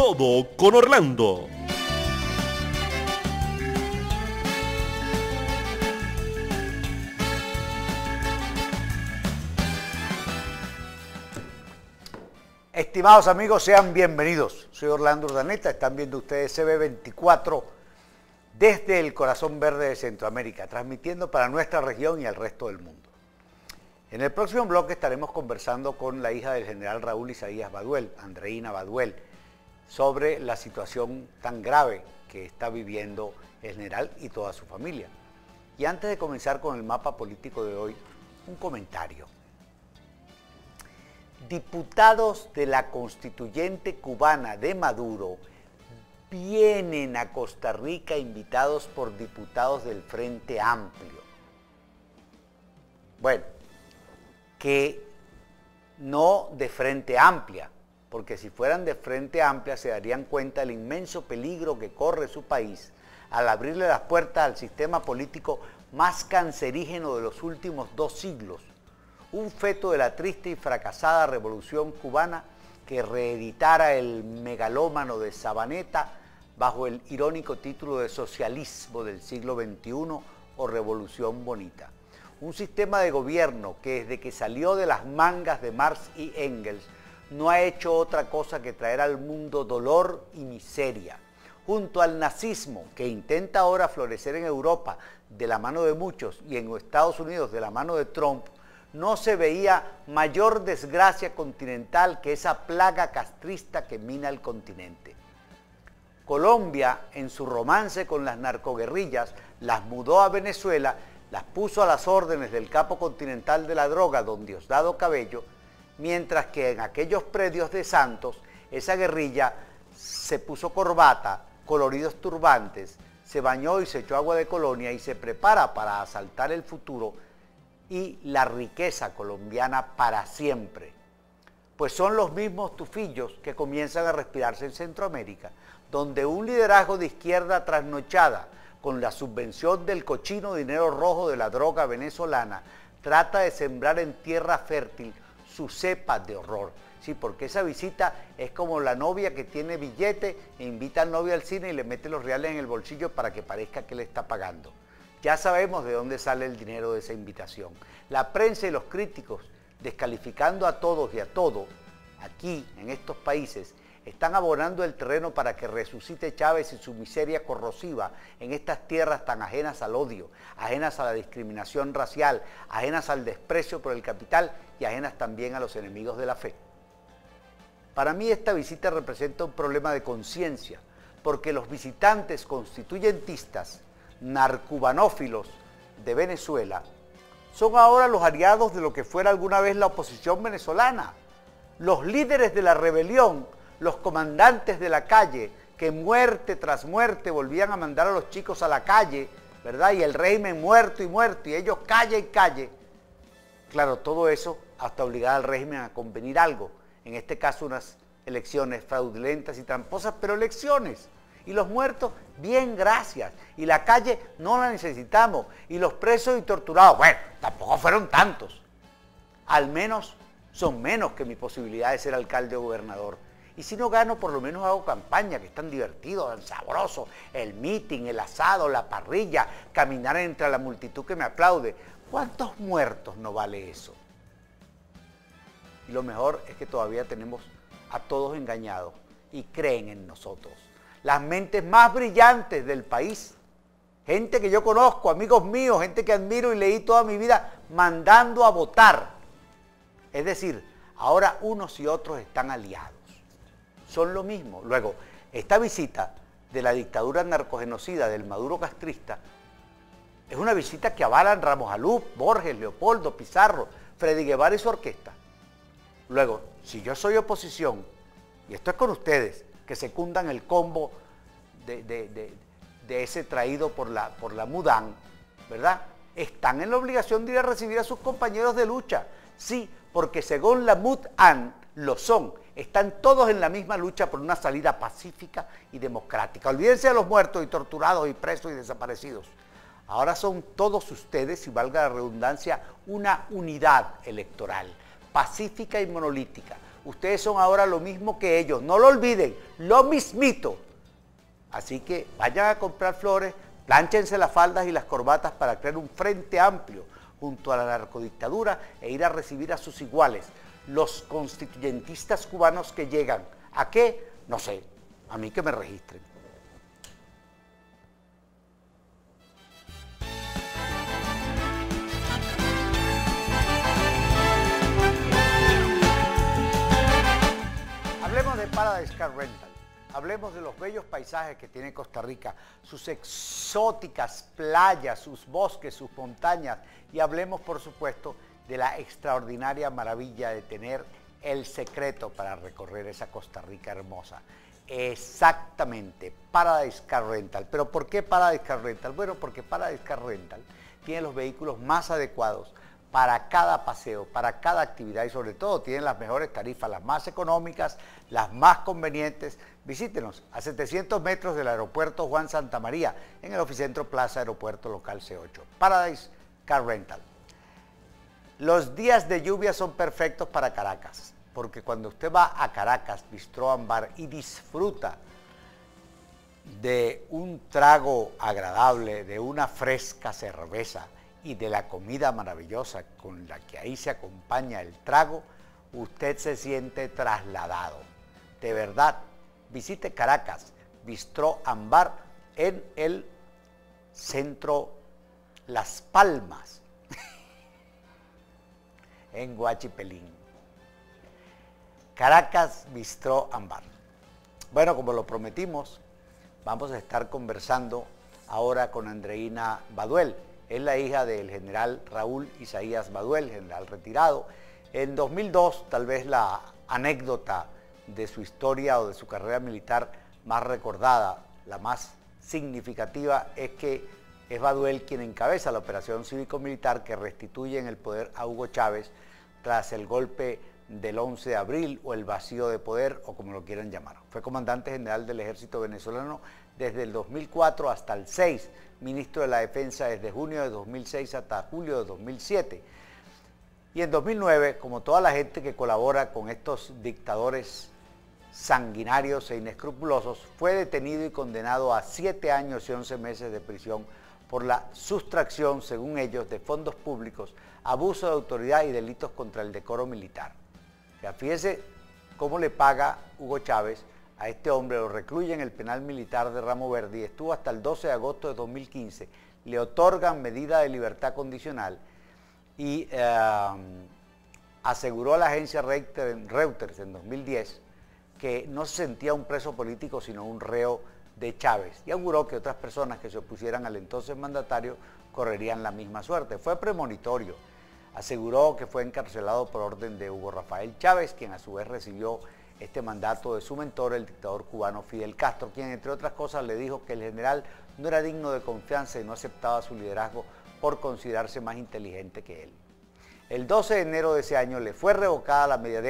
todo con Orlando. Estimados amigos, sean bienvenidos. Soy Orlando Urdaneta, están viendo ustedes CB24 desde el corazón verde de Centroamérica, transmitiendo para nuestra región y el resto del mundo. En el próximo bloque estaremos conversando con la hija del general Raúl Isaías Baduel, Andreina Baduel, sobre la situación tan grave que está viviendo el general y toda su familia. Y antes de comenzar con el mapa político de hoy, un comentario. Diputados de la constituyente cubana de Maduro vienen a Costa Rica invitados por diputados del Frente Amplio. Bueno, que no de Frente Amplia, porque si fueran de Frente Amplia se darían cuenta del inmenso peligro que corre su país al abrirle las puertas al sistema político más cancerígeno de los últimos 2 siglos. Un feto de la triste y fracasada revolución cubana que reeditara el megalómano de Sabaneta bajo el irónico título de socialismo del siglo XXI o revolución bonita. Un sistema de gobierno que desde que salió de las mangas de Marx y Engels no ha hecho otra cosa que traer al mundo dolor y miseria. Junto al nazismo que intenta ahora florecer en Europa de la mano de muchos y en Estados Unidos de la mano de Trump, no se veía mayor desgracia continental que esa plaga castrista que mina el continente. Colombia, en su romance con las narcoguerrillas, las mudó a Venezuela, las puso a las órdenes del capo continental de la droga, don Diosdado Cabello, mientras que en aquellos predios de Santos, esa guerrilla se puso corbata, coloridos turbantes, se bañó y se echó agua de colonia y se prepara para asaltar el futuro y la riqueza colombiana para siempre. Pues son los mismos tufillos que comienzan a respirarse en Centroamérica, donde un liderazgo de izquierda trasnochada, con la subvención del cochino dinero rojo de la droga venezolana, trata de sembrar en tierra fértil su cepa de horror. Sí, porque esa visita es como la novia que tiene billete e invita al novio al cine y le mete los reales en el bolsillo para que parezca que le está pagando. Ya sabemos de dónde sale el dinero de esa invitación. La prensa y los críticos, descalificando a todos y a todo, aquí, en estos países, están abonando el terreno para que resucite Chávez y su miseria corrosiva en estas tierras tan ajenas al odio, ajenas a la discriminación racial, ajenas al desprecio por el capital y ajenas también a los enemigos de la fe. Para mí esta visita representa un problema de conciencia, porque los visitantes constituyentistas, narcubanófilos de Venezuela, son ahora los aliados de lo que fuera alguna vez la oposición venezolana, los líderes de la rebelión, los comandantes de la calle, que muerte tras muerte volvían a mandar a los chicos a la calle, ¿verdad? Y el régimen muerto, y ellos calle y calle. Claro, todo eso hasta obligar al régimen a convenir algo, en este caso unas elecciones fraudulentas y tramposas, pero elecciones. Y los muertos, bien, gracias. Y la calle no la necesitamos. Y los presos y torturados, bueno, tampoco fueron tantos. Al menos son menos que mi posibilidad de ser alcalde o gobernador. Y si no gano, por lo menos hago campaña, que es tan divertido, tan sabroso. El meeting, el asado, la parrilla, caminar entre la multitud que me aplaude. ¿Cuántos muertos no vale eso? Y lo mejor es que todavía tenemos a todos engañados y creen en nosotros. Las mentes más brillantes del país, gente que yo conozco, amigos míos, gente que admiro y leí toda mi vida, mandando a votar. Es decir, ahora unos y otros están aliados. Son lo mismo. Luego, esta visita de la dictadura narcogenocida del Maduro castrista es una visita que avalan Ramos Alú, Borges, Leopoldo, Pizarro, Freddy Guevara y su orquesta. Luego, si yo soy oposición, y esto es con ustedes, que secundan el combo de ese traído por la Mudán, ¿verdad? Están en la obligación de ir a recibir a sus compañeros de lucha. Sí, porque según la Mudán, lo son. Están todos en la misma lucha por una salida pacífica y democrática. Olvídense de los muertos y torturados y presos y desaparecidos. Ahora son todos ustedes, y valga la redundancia, una unidad electoral, pacífica y monolítica, Ustedes son ahora lo mismo que ellos, no lo olviden, lo mismito. Así que vayan a comprar flores, plánchense las faldas y las corbatas para crear un frente amplio junto a la narcodictadura e ir a recibir a sus iguales, los constituyentistas cubanos que llegan. ¿A qué? No sé, a mí que me registren. Hablemos de Paradise Car Rental, hablemos de los bellos paisajes que tiene Costa Rica, sus exóticas playas, sus bosques, sus montañas, y hablemos, por supuesto, de la extraordinaria maravilla de tener el secreto para recorrer esa Costa Rica hermosa. Exactamente, Paradise Car Rental. ¿Pero por qué Paradise Car Rental? Bueno, porque Paradise Car Rental tiene los vehículos más adecuados para cada paseo, para cada actividad y sobre todo tienen las mejores tarifas, las más económicas, las más convenientes. Visítenos a 700 metros del aeropuerto Juan Santamaría en el Oficentro Plaza Aeropuerto Local C8. Paradise Car Rental. Los días de lluvia son perfectos para Caracas, porque cuando usted va a Caracas, Bistró Ambar, y disfruta de un trago agradable, de una fresca cerveza y de la comida maravillosa con la que ahí se acompaña el trago, usted se siente trasladado. De verdad, visite Caracas, Bistró Ambar, en el centro Las Palmas, en Guachipelín. Caracas, Bistró Ambar. Bueno, como lo prometimos, vamos a estar conversando ahora con Andreina Baduel. Es la hija del general Raúl Isaías Baduel, general retirado. En 2002, tal vez la anécdota de su historia o de su carrera militar más recordada, la más significativa, es que es Baduel quien encabeza la operación cívico-militar que restituye en el poder a Hugo Chávez tras el golpe del 11 de abril o el vacío de poder o como lo quieran llamar. Fue comandante general del ejército venezolano desde el 2004 hasta el 6, ministro de la Defensa desde junio de 2006 hasta julio de 2007. Y en 2009, como toda la gente que colabora con estos dictadores sanguinarios e inescrupulosos, fue detenido y condenado a 7 años y 11 meses de prisión por la sustracción, según ellos, de fondos públicos, abuso de autoridad y delitos contra el decoro militar. O sea, fíjese cómo le paga Hugo Chávez a este hombre, lo recluye en el penal militar de Ramo Verde y estuvo hasta el 12 de agosto de 2015, le otorgan medida de libertad condicional y aseguró a la agencia Reuters en 2010 que no se sentía un preso político sino un reo de Chávez y auguró que otras personas que se opusieran al entonces mandatario correrían la misma suerte. Fue premonitorio. Aseguró que fue encarcelado por orden de Hugo Rafael Chávez, quien a su vez recibió este mandato de su mentor, el dictador cubano Fidel Castro, quien entre otras cosas le dijo que el general no era digno de confianza y no aceptaba su liderazgo por considerarse más inteligente que él. El 12 de enero de ese año le fue revocada la medida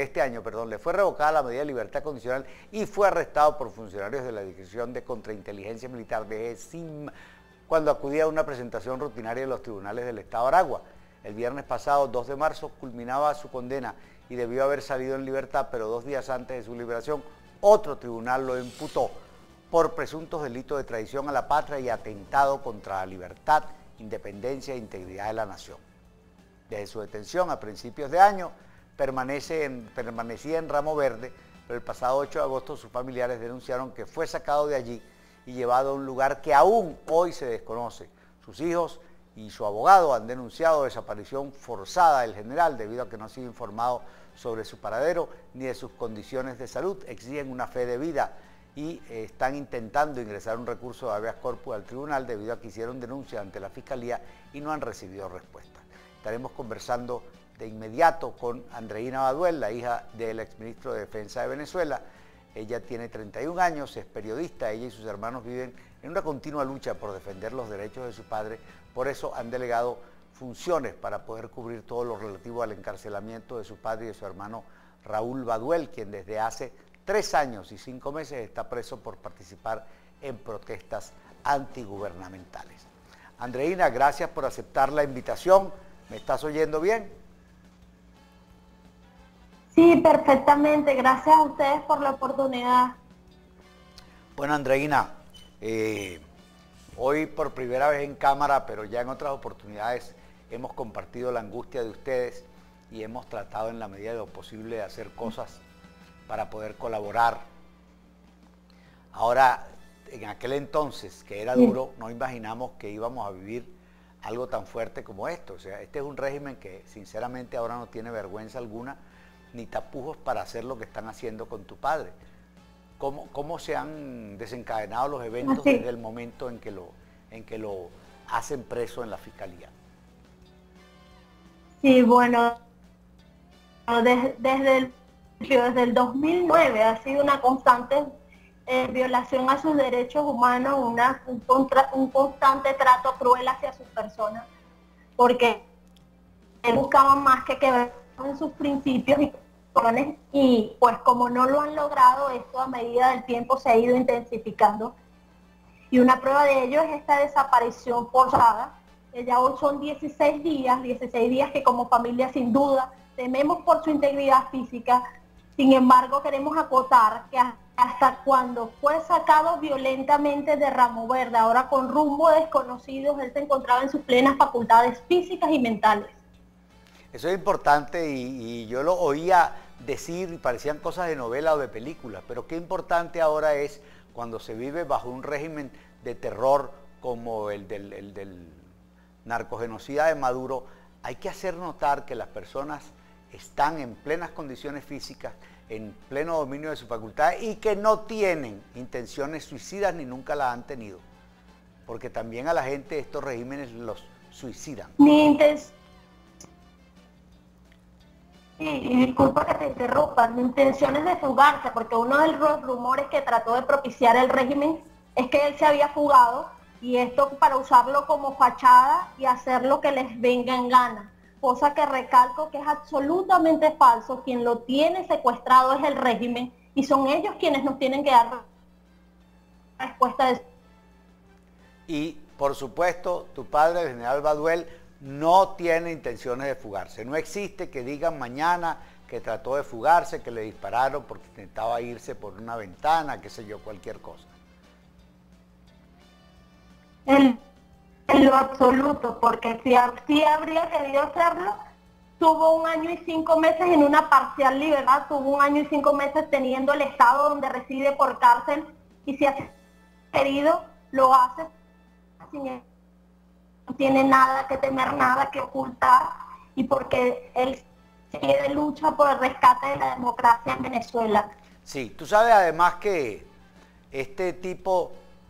de libertad condicional y fue arrestado por funcionarios de la Dirección de Contrainteligencia Militar de ESIM cuando acudía a una presentación rutinaria en los tribunales del Estado de Aragua. El viernes pasado, 2 de marzo, culminaba su condena y debió haber salido en libertad, pero 2 días antes de su liberación, otro tribunal lo imputó por presuntos delitos de traición a la patria y atentado contra la libertad, independencia e integridad de la nación. Desde su detención a principios de año, permanecía en Ramo Verde, pero el pasado 8 de agosto sus familiares denunciaron que fue sacado de allí y llevado a un lugar que aún hoy se desconoce. Sus hijos y su abogado han denunciado desaparición forzada del general debido a que no ha sido informado sobre su paradero ni de sus condiciones de salud. Exigen una fe de vida y están intentando ingresar un recurso de habeas corpus al tribunal debido a que hicieron denuncia ante la Fiscalía y no han recibido respuesta. Estaremos conversando de inmediato con Andreina Baduel, la hija del exministro de Defensa de Venezuela. Ella tiene 31 años, es periodista, ella y sus hermanos viven en una continua lucha por defender los derechos de su padre, por eso han delegado funciones para poder cubrir todo lo relativo al encarcelamiento de su padre y de su hermano Raúl Baduel, quien desde hace 3 años y 5 meses está preso por participar en protestas antigubernamentales. Andreina, gracias por aceptar la invitación. ¿Me estás oyendo bien? Sí, perfectamente. Gracias a ustedes por la oportunidad. Bueno, Andreina, hoy por primera vez en cámara, pero ya en otras oportunidades hemos compartido la angustia de ustedes y hemos tratado en la medida de lo posible de hacer cosas para poder colaborar. Ahora, en aquel entonces, que era duro, no imaginamos que íbamos a vivir algo tan fuerte como esto. O sea, este es un régimen que sinceramente ahora no tiene vergüenza alguna ni tapujos para hacer lo que están haciendo con tu padre. ¿Cómo se han desencadenado los eventos desde el momento en que lo hacen preso en la fiscalía? Sí, bueno, desde el 2009 ha sido una constante violación a sus derechos humanos, un constante trato cruel hacia sus personas, porque buscaban más que ver con sus principios y pues como no lo han logrado, esto a medida del tiempo se ha ido intensificando. Y una prueba de ello es esta desaparición forzada, que ya hoy son 16 días que como familia sin duda tememos por su integridad física. Sin embargo, queremos acotar que hasta cuando fue sacado violentamente de Ramo Verde, ahora con rumbo desconocidos, él se encontraba en sus plenas facultades físicas y mentales. Eso es importante y yo lo oía decir y parecían cosas de novela o de película, pero qué importante ahora es cuando se vive bajo un régimen de terror como el del narcogenocida de Maduro. Hay que hacer notar que las personas están en plenas condiciones físicas, en pleno dominio de su facultad y que no tienen intenciones suicidas ni nunca las han tenido, porque también a la gente estos regímenes los suicidan. Y disculpa que te interrumpa, ni intenciones de fugarse, porque uno de los rumores que trató de propiciar el régimen es que él se había fugado y esto para usarlo como fachada y hacer lo que les venga en gana, cosa que recalco que es absolutamente falso. Quien lo tiene secuestrado es el régimen y son ellos quienes nos tienen que dar respuesta de eso. Y por supuesto, tu padre, el general Baduel, no tiene intenciones de fugarse. No existe que digan mañana que trató de fugarse, que le dispararon porque intentaba irse por una ventana, qué sé yo, cualquier cosa. En lo absoluto, porque si habría querido hacerlo, tuvo 1 año y 5 meses en una parcial libertad, tuvo 1 año y 5 meses teniendo el estado donde reside por cárcel, y si ha querido, lo hace sin no tiene nada que temer, nada que ocultar, y porque él quiere lucha por el rescate de la democracia en Venezuela. Sí, tú sabes además que este tipo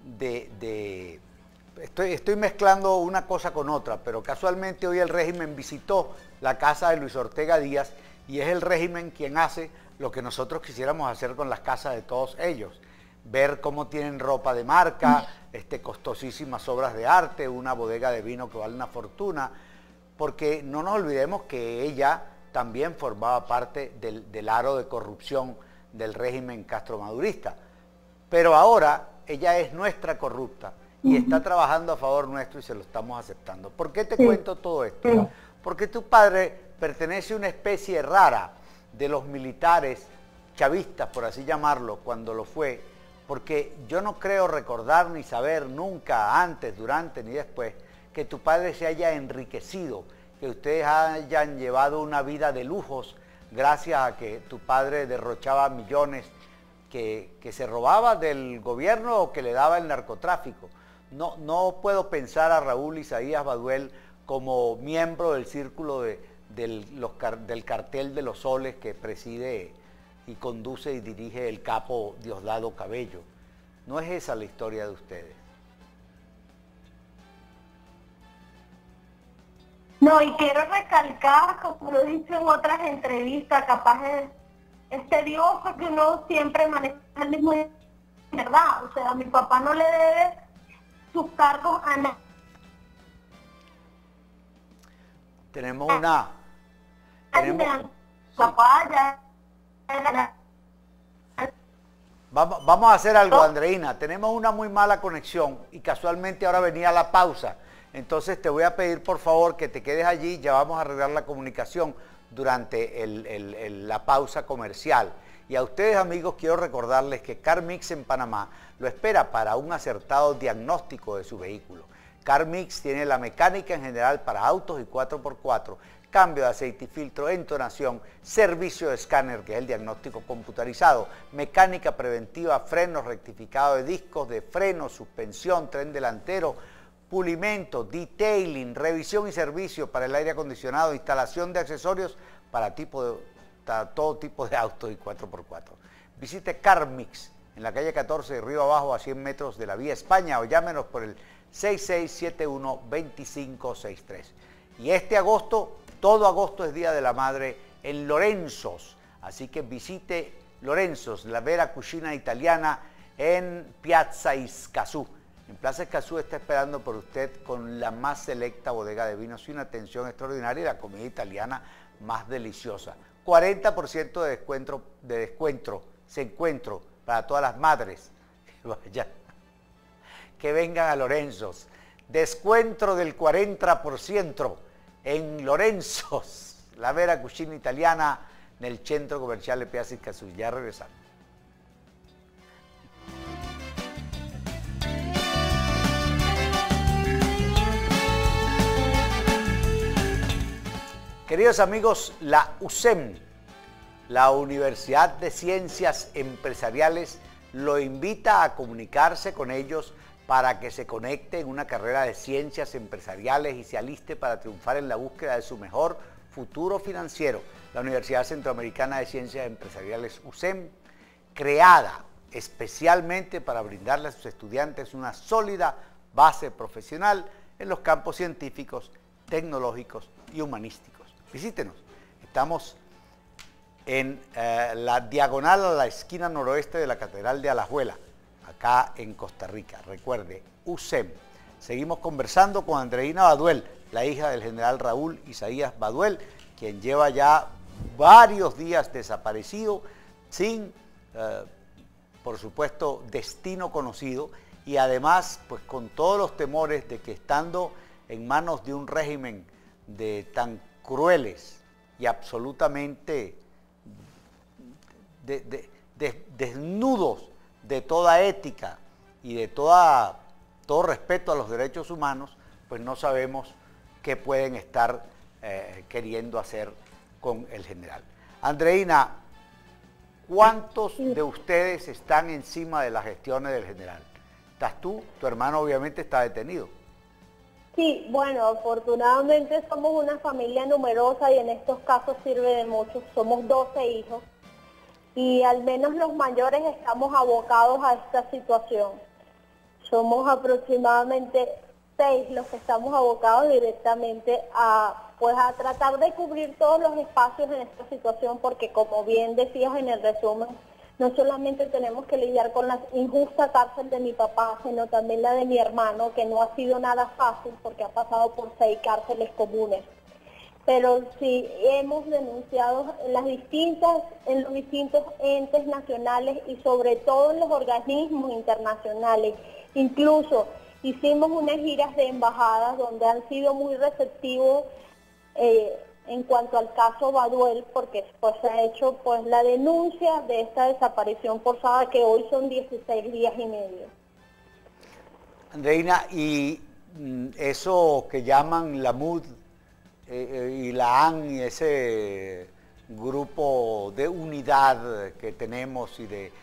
estoy mezclando una cosa con otra, pero casualmente hoy el régimen visitó la casa de Luis Ortega Díaz y es el régimen quien hace lo que nosotros quisiéramos hacer con las casas de todos ellos. Ver cómo tienen ropa de marca, costosísimas obras de arte, una bodega de vino que vale una fortuna, porque no nos olvidemos que ella también formaba parte del aro de corrupción del régimen castromadurista. Pero ahora ella es nuestra corrupta y está trabajando a favor nuestro y se lo estamos aceptando. ¿Por qué te cuento todo esto? Porque tu padre pertenece a una especie rara de los militares chavistas, por así llamarlo, cuando lo fue, porque yo no creo recordar ni saber nunca, antes, durante ni después, que tu padre se haya enriquecido, que ustedes hayan llevado una vida de lujos gracias a que tu padre derrochaba millones que se robaba del gobierno o que le daba el narcotráfico. No puedo pensar a Raúl Isaías Baduel como miembro del círculo del cartel de los soles que preside y conduce y dirige el capo Diosdado Cabello. No es esa la historia de ustedes. No, y quiero recalcar, como lo he dicho en otras entrevistas, capaz es tedioso que uno siempre maneja el mismo, ¿verdad? O sea, mi papá no le debe sus cargos a nadie. Tenemos una... Papá ya... Vamos a hacer algo, Andreina. Tenemos una muy mala conexión y casualmente ahora venía la pausa. Entonces te voy a pedir por favor que te quedes allí, ya vamos a arreglar la comunicación. durante la pausa comercial. Y a ustedes, amigos, quiero recordarles que CarMix en Panamá lo espera para un acertado diagnóstico de su vehículo. CarMix tiene la mecánica en general para autos y 4x4, cambio de aceite y filtro, entonación, servicio de escáner, que es el diagnóstico computarizado, mecánica preventiva, frenos, rectificado de discos, de frenos, suspensión, tren delantero, pulimento, detailing, revisión y servicio para el aire acondicionado, instalación de accesorios para todo tipo de autos y 4x4. Visite CarMix en la calle 14 de Río Abajo a 100 metros de la Vía España o llámenos por el 6671-2563. Y este agosto, todo agosto es Día de la Madre en Lorenzos, así que visite Lorenzos, la vera cucina italiana en Piazza Escazú. En Plaza Escazú está esperando por usted con la más selecta bodega de vinos y una atención extraordinaria y la comida italiana más deliciosa. 40% de descuento para todas las madres. Vaya, que vengan a Lorenzos. Descuento del 40% en Lorenzos, la vera cucina italiana en el centro comercial de Piazza Escazú. Ya regresamos. Queridos amigos, la UCEM, la Universidad de Ciencias Empresariales, lo invita a comunicarse con ellos para que se conecte en una carrera de ciencias empresariales y se aliste para triunfar en la búsqueda de su mejor futuro financiero. La Universidad Centroamericana de Ciencias Empresariales, UCEM, creada especialmente para brindarle a sus estudiantes una sólida base profesional en los campos científicos, tecnológicos y humanísticos. Visítenos, estamos en la diagonal a la esquina noroeste de la Catedral de Alajuela, acá en Costa Rica. Recuerde, UCEM. Seguimos conversando con Andreina Baduel, la hija del general Raúl Isaías Baduel, quien lleva ya varios días desaparecido, sin, por supuesto, destino conocido, y además, pues con todos los temores de que estando en manos de un régimen de tan crueles y absolutamente desnudos de toda ética y de todo respeto a los derechos humanos, pues no sabemos qué pueden estar queriendo hacer con el general. Andreina, ¿cuántos de ustedes están encima de las gestiones del general? ¿Estás tú? Tu hermano obviamente está detenido. Sí, bueno, afortunadamente somos una familia numerosa y en estos casos sirve de mucho. Somos 12 hijos y al menos los mayores estamos abocados a esta situación. Somos aproximadamente 6 los que estamos abocados directamente a tratar de cubrir todos los espacios en esta situación, porque como bien decías en el resumen, no solamente tenemos que lidiar con la injusta cárcel de mi papá, sino también la de mi hermano, que no ha sido nada fácil porque ha pasado por 6 cárceles comunes. Pero sí hemos denunciado en los distintos entes nacionales y sobre todo en los organismos internacionales. Incluso hicimos unas giras de embajadas donde han sido muy receptivos en cuanto al caso Baduel, porque pues se ha hecho pues la denuncia de esta desaparición forzada, que hoy son 16 días y medio. Andreina, y eso que llaman la MUD y la AN y ese grupo de unidad que tenemos y de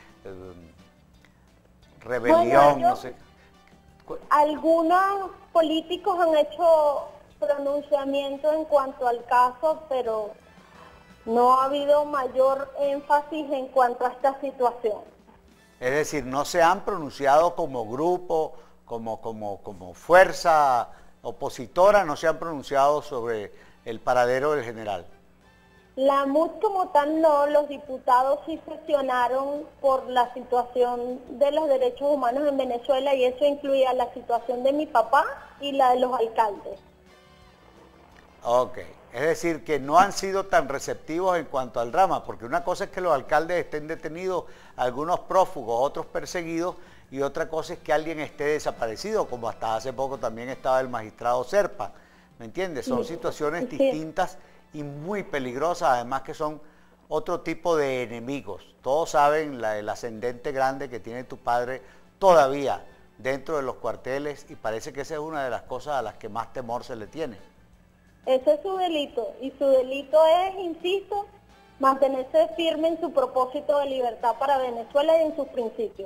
rebelión, bueno, no sé. Algunos políticos han hecho pronunciamiento en cuanto al caso, pero no ha habido mayor énfasis en cuanto a esta situación. Es decir, no se han pronunciado como grupo, como fuerza opositora, no se han pronunciado sobre el paradero del general. La MUD como tal no, los diputados sí sesionaron por la situación de los derechos humanos en Venezuela y eso incluía la situación de mi papá y la de los alcaldes. Ok, es decir, que no han sido tan receptivos en cuanto al drama, porque una cosa es que los alcaldes estén detenidos, algunos prófugos, otros perseguidos, y otra cosa es que alguien esté desaparecido, como hasta hace poco también estaba el magistrado Serpa, ¿me entiendes? Son situaciones distintas y muy peligrosas, además que son otro tipo de enemigos. Todos saben el ascendente grande que tiene tu padre todavía dentro de los cuarteles y parece que esa es una de las cosas a las que más temor se le tiene. Ese es su delito y su delito es, insisto, mantenerse firme en su propósito de libertad para Venezuela y en sus principios.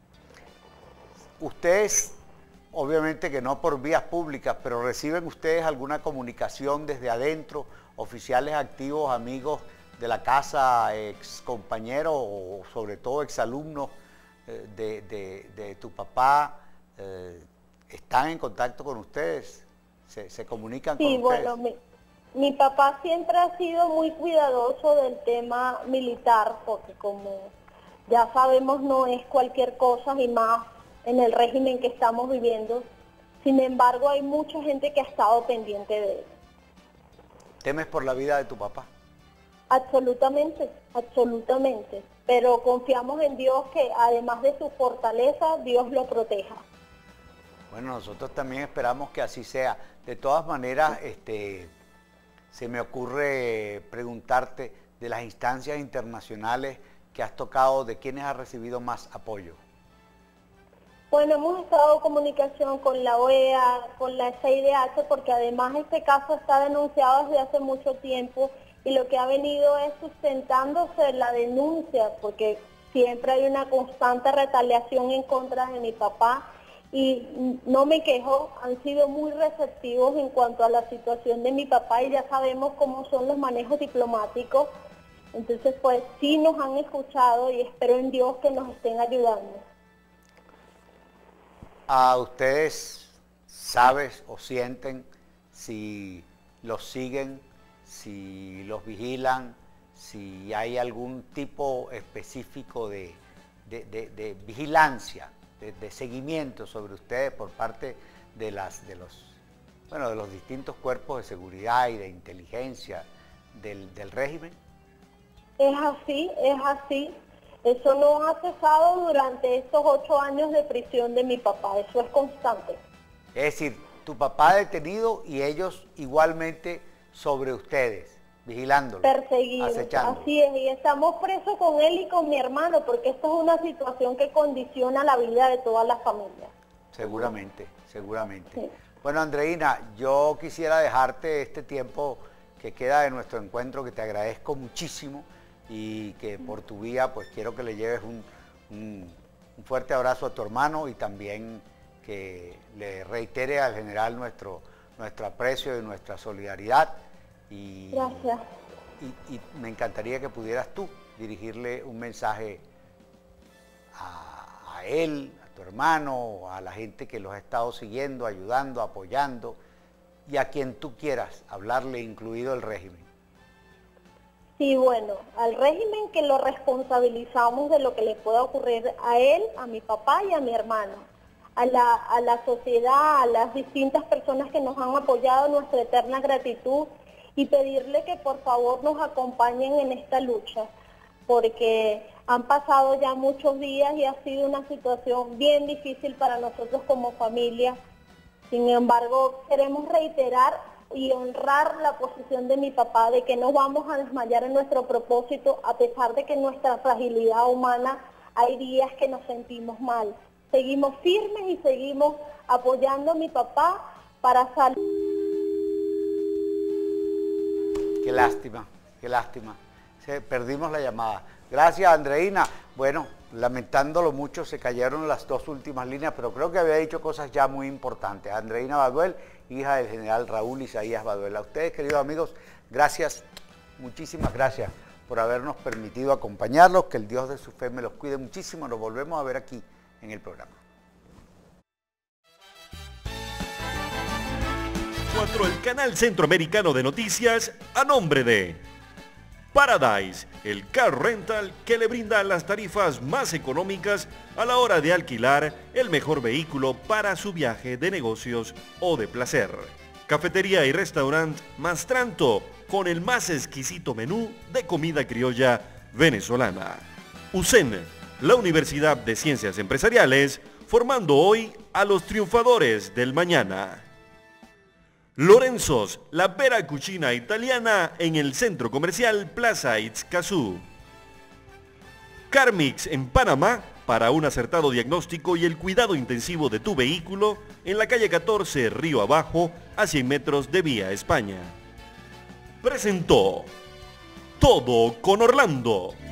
Ustedes, obviamente que no por vías públicas, pero ¿reciben ustedes alguna comunicación desde adentro, oficiales activos, amigos de la casa, ex compañeros o sobre todo exalumnos de tu papá? ¿Están en contacto con ustedes? ¿Se comunican con ustedes? Sí, bueno, mi papá siempre ha sido muy cuidadoso del tema militar, porque como ya sabemos no es cualquier cosa y más en el régimen que estamos viviendo. Sin embargo, hay mucha gente que ha estado pendiente de él. ¿Temes por la vida de tu papá? Absolutamente, absolutamente. Pero confiamos en Dios que además de su fortaleza, Dios lo proteja. Bueno, nosotros también esperamos que así sea. De todas maneras, se me ocurre preguntarte de las instancias internacionales que has tocado, ¿de quiénes has recibido más apoyo? Bueno, hemos estado en comunicación con la OEA, con la CIDH, porque además este caso está denunciado desde hace mucho tiempo y lo que ha venido es sustentándose la denuncia, porque siempre hay una constante retaliación en contra de mi papá y no me quejo, han sido muy receptivos en cuanto a la situación de mi papá y ya sabemos cómo son los manejos diplomáticos, entonces pues sí nos han escuchado y espero en Dios que nos estén ayudando. ¿A ustedes sabes o sienten si los siguen, si los vigilan, si hay algún tipo específico de vigilancia, de seguimiento sobre ustedes por parte de los distintos cuerpos de seguridad y de inteligencia del régimen? Es así, es así. Eso no ha cesado durante estos 8 años de prisión de mi papá, eso es constante. Es decir, tu papá detenido y ellos igualmente sobre ustedes, vigilándolo, perseguidos, acechando. Así es, y estamos presos con él y con mi hermano, porque esto es una situación que condiciona la vida de todas las familias. Seguramente, seguramente. Sí. Bueno, Andreina, yo quisiera dejarte este tiempo que queda de nuestro encuentro, que te agradezco muchísimo, y que por tu vía pues quiero que le lleves un fuerte abrazo a tu hermano y también que le reitere al general nuestro aprecio y nuestra solidaridad. Gracias. Y me encantaría que pudieras tú dirigirle un mensaje a él, a tu hermano, a la gente que los ha estado siguiendo, ayudando, apoyando y a quien tú quieras hablarle, incluido el régimen. Sí, bueno, al régimen que lo responsabilizamos de lo que le pueda ocurrir a él, a mi papá y a mi hermano. A la sociedad, a las distintas personas que nos han apoyado, nuestra eterna gratitud y pedirle que por favor nos acompañen en esta lucha, porque han pasado ya muchos días y ha sido una situación bien difícil para nosotros como familia. Sin embargo, queremos reiterar y honrar la posición de mi papá, de que no vamos a desmayar en nuestro propósito, a pesar de que en nuestra fragilidad humana hay días que nos sentimos mal. Seguimos firmes y seguimos apoyando a mi papá para salir. Qué lástima, qué lástima. Perdimos la llamada. Gracias, Andreina. Bueno, lamentándolo mucho, se cayeron las 2 últimas líneas, pero creo que había dicho cosas ya muy importantes. Andreina Baduel, hija del general Raúl Isaías Baduel. A ustedes, queridos amigos, gracias, muchísimas gracias por habernos permitido acompañarlos. Que el Dios de su fe me los cuide muchísimo. Nos volvemos a ver aquí en el programa. 4, el canal centroamericano de noticias a nombre de Paradise, el car rental que le brinda las tarifas más económicas a la hora de alquilar el mejor vehículo para su viaje de negocios o de placer. Cafetería y restaurante Mastranto, con el más exquisito menú de comida criolla venezolana. UCEN, la Universidad de Ciencias Empresariales, formando hoy a los triunfadores del mañana. Lorenzos, la vera cucina italiana en el centro comercial Plaza Itzcazú. Carmix en Panamá, para un acertado diagnóstico y el cuidado intensivo de tu vehículo, en la calle 14, Río Abajo, a 100 metros de Vía España. Presentó Todo con Orlando.